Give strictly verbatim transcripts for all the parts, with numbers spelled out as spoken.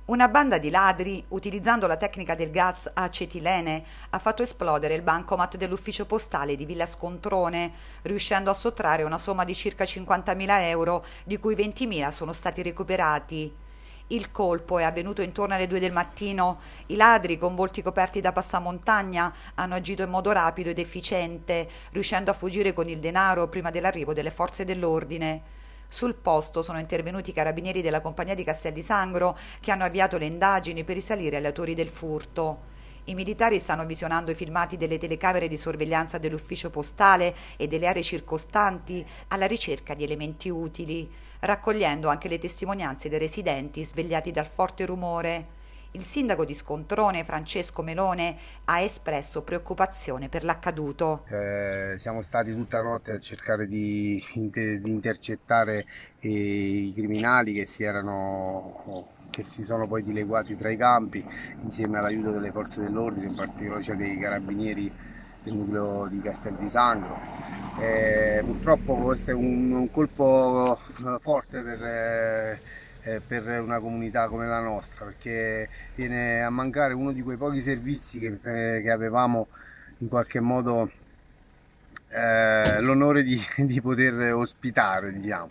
Una banda di ladri, utilizzando la tecnica del gas a acetilene, ha fatto esplodere il bancomat dell'ufficio postale di Villa Scontrone, riuscendo a sottrarre una somma di circa cinquantamila euro, di cui ventimila sono stati recuperati. Il colpo è avvenuto intorno alle due del mattino. I ladri, con volti coperti da passamontagna, hanno agito in modo rapido ed efficiente, riuscendo a fuggire con il denaro prima dell'arrivo delle forze dell'ordine. Sul posto sono intervenuti i carabinieri della compagnia di Castel di Sangro, che hanno avviato le indagini per risalire agli autori del furto. I militari stanno visionando i filmati delle telecamere di sorveglianza dell'ufficio postale e delle aree circostanti alla ricerca di elementi utili, raccogliendo anche le testimonianze dei residenti svegliati dal forte rumore. Il sindaco di Scontrone, Francesco Melone, ha espresso preoccupazione per l'accaduto. Eh, siamo stati tutta notte a cercare di, inter- di intercettare eh, i criminali che si, erano, che si sono poi dileguati tra i campi insieme all'aiuto delle forze dell'ordine, in particolare cioè dei carabinieri del nucleo di Castel di Sangro. Eh, purtroppo questo è un, un colpo eh, forte per, eh, eh, per una comunità come la nostra, perché viene a mancare uno di quei pochi servizi che, eh, che avevamo in qualche modo eh, l'onore di, di poter ospitare, diciamo.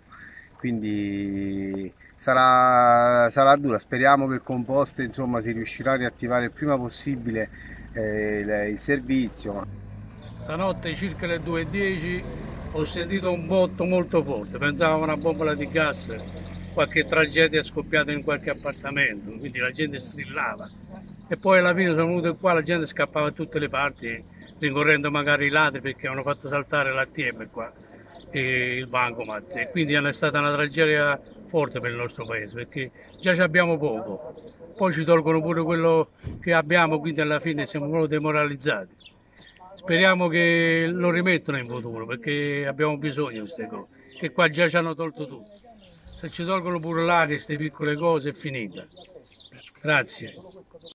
Quindi sarà, sarà dura, speriamo che con Poste insomma si riuscirà a riattivare il prima possibile eh, il, il servizio. Stanotte circa le due e dieci ho sentito un botto molto forte, pensavo a una bombola di gas, qualche tragedia è scoppiata in qualche appartamento, quindi la gente strillava. E poi alla fine sono venuto qua, la gente scappava da tutte le parti, rincorrendo magari i ladri perché hanno fatto saltare l'A T M qua, e il bancomat. E quindi è stata una tragedia forte per il nostro paese, perché già ci abbiamo poco. Poi ci tolgono pure quello che abbiamo, quindi alla fine siamo proprio demoralizzati. Speriamo che lo rimettano in futuro perché abbiamo bisogno di queste cose, che qua già ci hanno tolto tutto. Se ci tolgono pure l'aria, queste piccole cose è finita. Grazie.